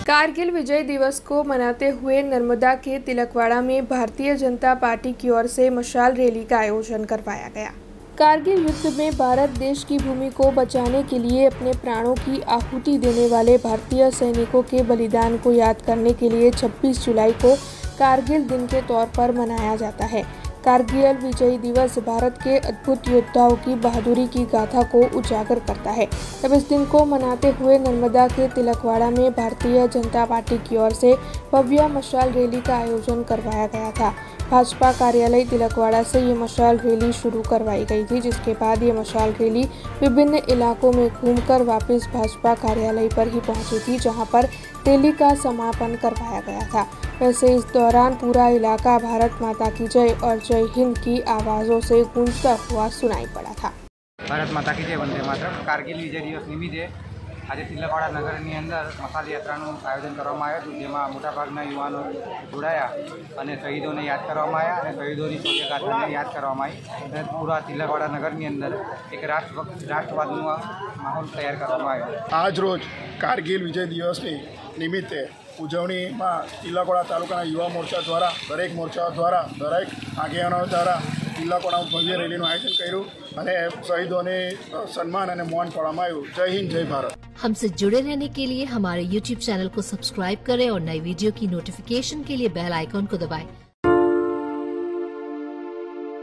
कारगिल विजय दिवस को मनाते हुए नर्मदा के तिलकवाड़ा में भारतीय जनता पार्टी की ओर से मशाल रैली का आयोजन करवाया गया। कारगिल युद्ध में भारत देश की भूमि को बचाने के लिए अपने प्राणों की आहुति देने वाले भारतीय सैनिकों के बलिदान को याद करने के लिए 26 जुलाई को कारगिल दिन के तौर पर मनाया जाता है। कारगिल विजय दिवस भारत के अद्भुत योद्धाओं की बहादुरी की गाथा को उजागर करता है। तब इस दिन को मनाते हुए नर्मदा के तिलकवाड़ा में भारतीय जनता पार्टी की ओर से भव्य मशाल रैली का आयोजन करवाया गया था। भाजपा कार्यालय तिलकवाड़ा से ये मशाल रैली शुरू करवाई गई थी, जिसके बाद ये मशाल रैली विभिन्न इलाकों में घूमकर वापस भाजपा कार्यालय पर ही पहुंची थी, जहां पर रैली का समापन करवाया गया था। वैसे इस दौरान पूरा इलाका भारत माता की जय और जय हिंद की आवाज़ों से गूंजता हुआ सुनाई पड़ा था। भारत माता की जय वंदे मातरम। कारगिल विजय दिवस निमित्ते आज तिलकवाड़ा नगरनी अंदर मशाल यात्राનું आयोजन કરવામાં આવ્યું હતું, જેમાં મોટાભાગના યુવાનો જોડાયા અને શહીદોને યાદ કરવામાં આવ્યા અને શહીદોની શૌર્યગાથાને યાદ કરવામાં આવી અને પૂરા तिलकवाड़ा નગરની અંદર એક રાષ્ટ્રવાદનો માહોલ તૈયાર કરવામાં આવ્યો। આજ રોજ कारगिल विजय दिवसની નિમિત્તે ઉજવણીમાં तिलकवाड़ा તાલુકાના યુવા મોરચા દ્વારા દરેક મોરચાઓ દ્વારા દરેક આગેવાનો દ્વારા तिलकवाड़ा भव्य रैलीનું आयोजन કર્યું અને શહીદોને સન્માન અને માન કરવામાં આવ્યું। जय हिंद जय भारत। हमसे जुड़े रहने के लिए हमारे YouTube चैनल को सब्सक्राइब करें और नई वीडियो की नोटिफिकेशन के लिए बेल आइकॉन को दबाएं।